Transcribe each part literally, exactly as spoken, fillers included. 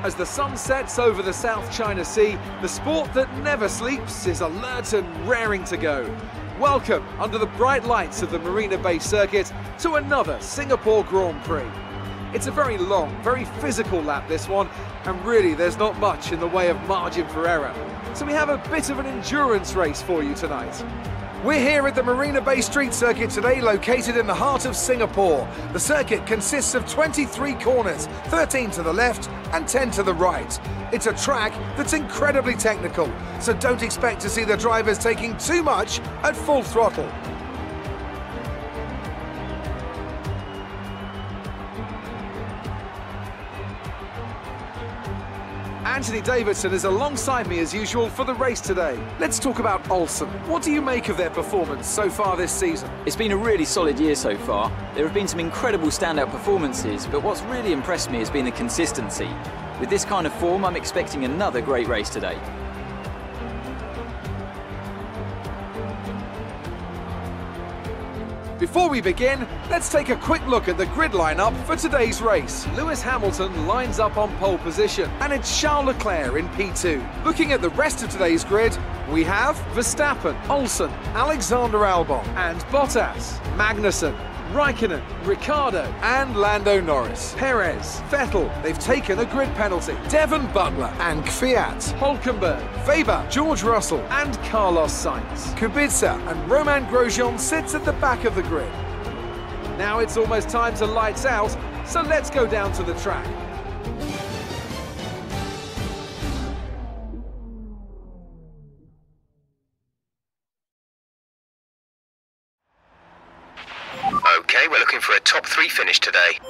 As the sun sets over the South China Sea, the sport that never sleeps is alert and raring to go. Welcome, under the bright lights of the Marina Bay Circuit, to another Singapore Grand Prix. It's a very long, very physical lap, this one, and really there's not much in the way of margin for error. So we have a bit of an endurance race for you tonight. We're here at the Marina Bay Street Circuit today, located in the heart of Singapore. The circuit consists of twenty-three corners, thirteen to the left and ten to the right. It's a track that's incredibly technical, so don't expect to see the drivers taking too much at full throttle. Anthony Davidson is alongside me as usual for the race today. Let's talk about Olsen. What do you make of their performance so far this season? It's been a really solid year so far. There have been some incredible standout performances, but what's really impressed me has been the consistency. With this kind of form, I'm expecting another great race today. Before we begin, let's take a quick look at the grid lineup for today's race. Lewis Hamilton lines up on pole position, and it's Charles Leclerc in P two. Looking at the rest of today's grid, we have Verstappen, Olsen, Alexander Albon, and Bottas, Magnussen, Raikkonen, Ricciardo, and Lando Norris. Perez, Vettel, they've taken a grid penalty. Devon Butler and Kvyat, Hülkenberg, Weber, George Russell, and Carlos Sainz. Kubica and Romain Grosjean sits at the back of the grid. Now it's almost time to lights out, so let's go down to the track. Okay, we're looking for a top three finish today.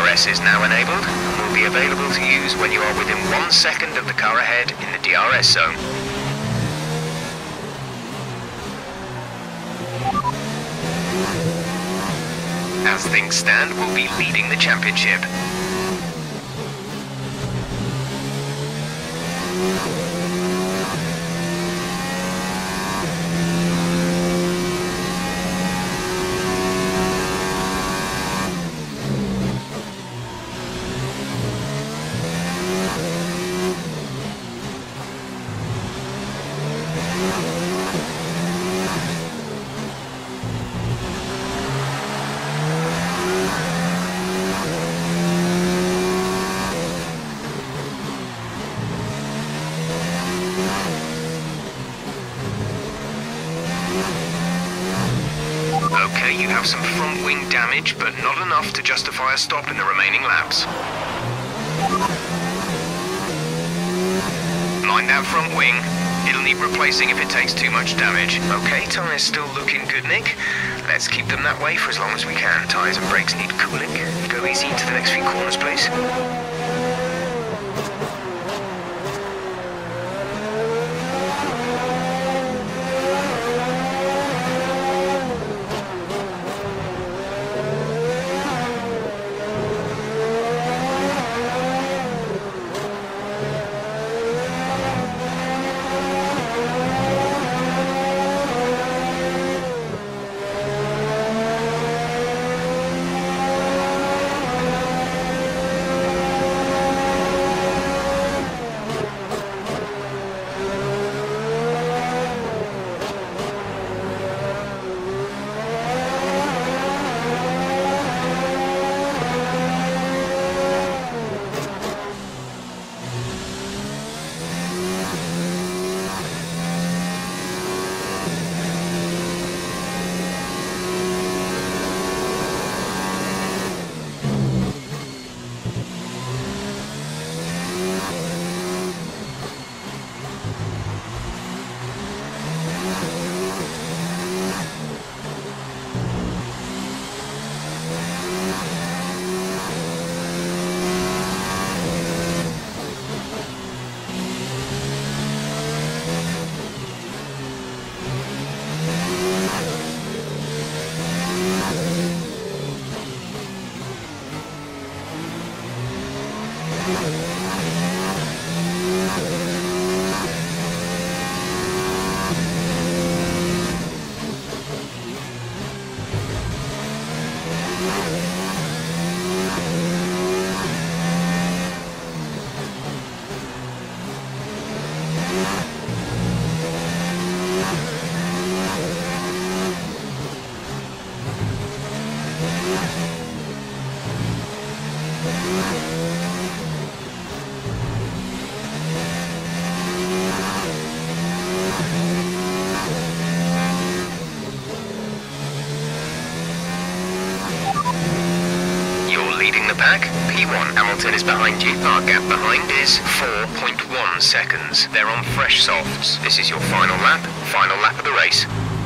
S is now enabled and will be available to use when you are within one second of the car ahead in the D R S zone. As things stand, we'll be leading the championship. Okay, you have some front wing damage, but not enough to justify a stop in the remaining laps. Mind that front wing. It'll need replacing if it takes too much damage. Okay, tyres still looking good, Nick. Let's keep them that way for as long as we can. Tyres and brakes need cooling. Go easy into the next few corners, please. Pack. P one Hamilton is behind you. Our gap behind is four point one seconds. They're on fresh softs. This is your final lap. Final lap of the race.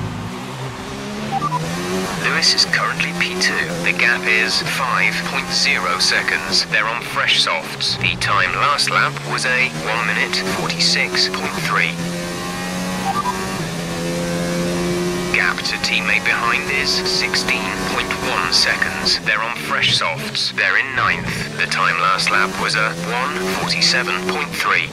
Lewis is currently P two. The gap is five point zero seconds. They're on fresh softs. The time last lap was a one minute forty-six point three. Gap to teammate behind is sixteen point one seconds. They're on fresh softs. They're in ninth. The time last lap was a one forty-seven point three.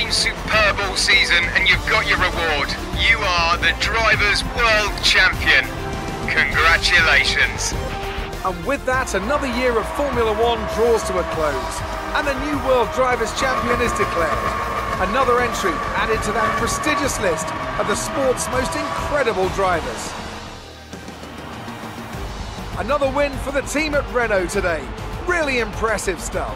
been superb all season and you've got your reward. You are the Drivers' World Champion. Congratulations. And with that, another year of Formula One draws to a close, and the new World Drivers' Champion is declared. Another entry added to that prestigious list of the sport's most incredible drivers. Another win for the team at Renault today. Really impressive stuff.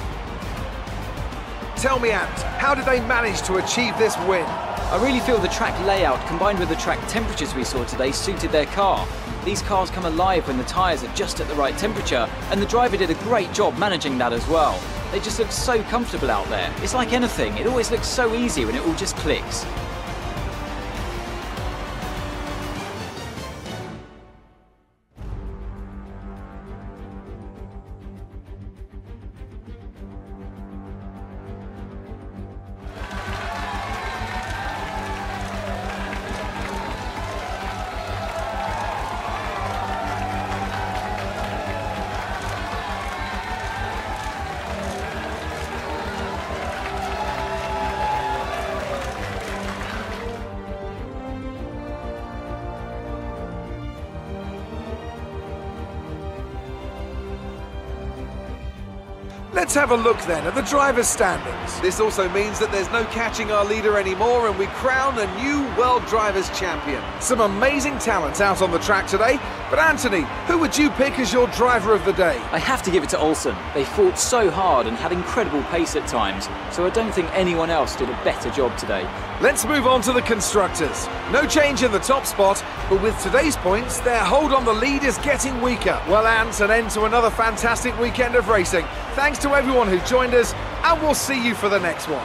Tell me, Ant, how did they manage to achieve this win? I really feel the track layout combined with the track temperatures we saw today suited their car. These cars come alive when the tyres are just at the right temperature, and the driver did a great job managing that as well. They just look so comfortable out there. It's like anything, it always looks so easy when it all just clicks. Let's have a look then at the drivers' standings. This also means that there's no catching our leader anymore, and we crown a new World Drivers' Champion. Some amazing talent out on the track today, but Anthony, who would you pick as your driver of the day? I have to give it to Olsen. They fought so hard and had incredible pace at times, so I don't think anyone else did a better job today. Let's move on to the constructors. No change in the top spot, but with today's points, their hold on the lead is getting weaker. Well, Ant, an end to another fantastic weekend of racing. Thanks to everyone who joined us, and we'll see you for the next one.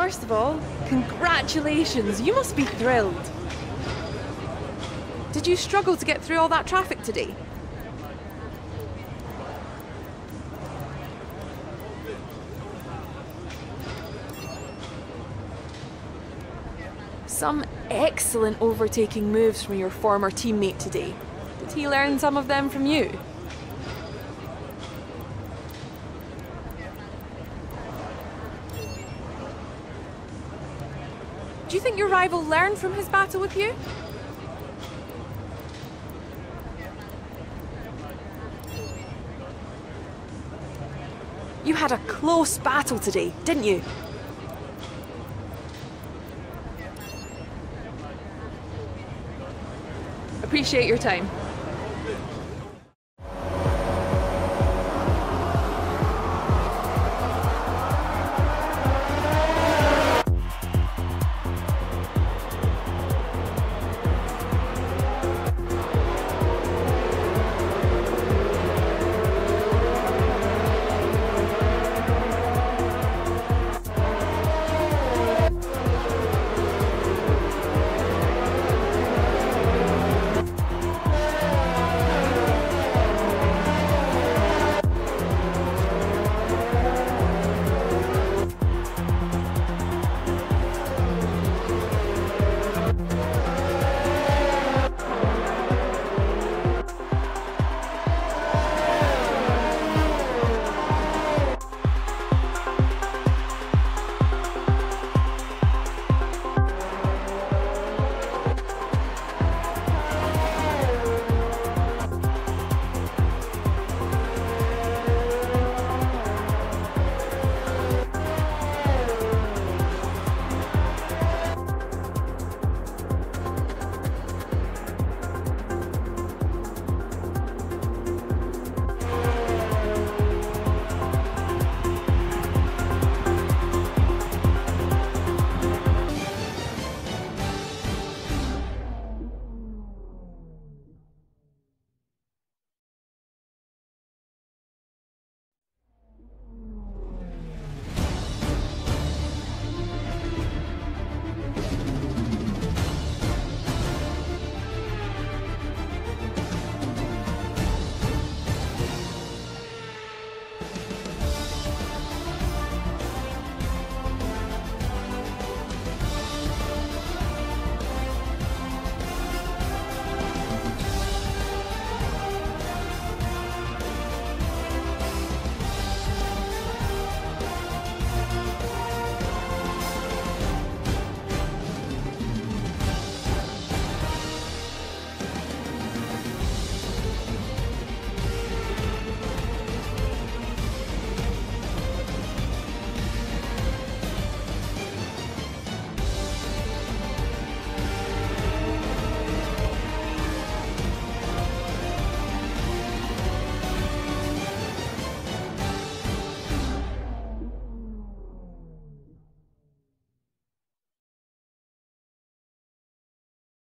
first of all, congratulations. You must be thrilled. Did you struggle to get through all that traffic today? Some excellent overtaking moves from your former teammate today. Did he learn some of them from you? Do you think your rival learned from his battle with you? You had a close battle today, didn't you? Appreciate your time.